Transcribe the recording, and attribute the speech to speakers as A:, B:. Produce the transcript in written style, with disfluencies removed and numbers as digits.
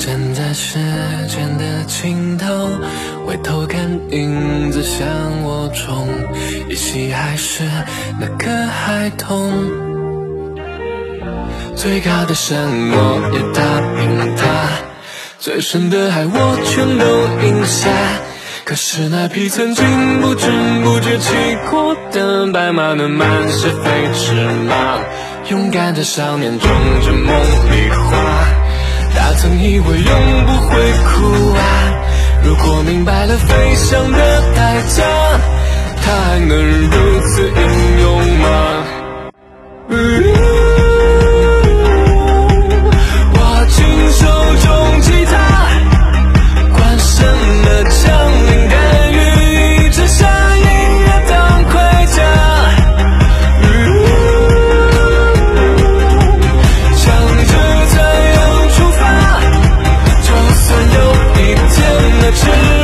A: 站在时间的尽头，回头看影子向我冲，依稀还是那个孩童。最高的山我也踏平它，最深的海我全都饮下。可是那匹曾经不知不觉骑过的白马，能满是飞驰吗？勇敢的少年种着梦里花，他曾以为永不会哭啊。如果明白了飞翔的代价，他还能如此英勇吗？握紧手中吉他，关上了降临甘雨，只下音乐当盔甲。向着太阳出发，就算有一天那翅